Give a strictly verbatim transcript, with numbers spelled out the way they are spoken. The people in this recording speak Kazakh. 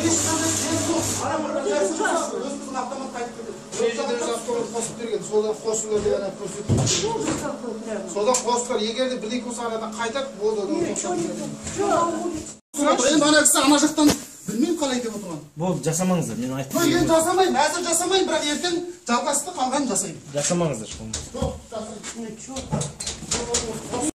ешқандай сен жоқ. Ана бір нәрсе жасап, өзіміздің автомат қайтып кетеді. Өзіміздің автомат қосып берген, содан қосуларды ана көрсетіп. Содан қосылар, егер де бір-екі арада қайтып, болды. Енді ана кісі ана жақтан білмеймін қалай деп отырған. Болды, жасамаңыздар, мен айтып берейін. Мен жасамаймын, әзір жасамаймын, бірақ ертең жалғасты қалғанын жасаймын. Жасамаңыздар. Жоқ, жасаймын.